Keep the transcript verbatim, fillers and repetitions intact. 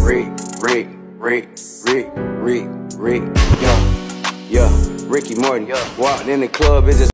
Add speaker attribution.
Speaker 1: Rick, Rick, Rick, Rick, Rick, Rick, yo, yeah, Ricky Morton. Walked in the club, it's just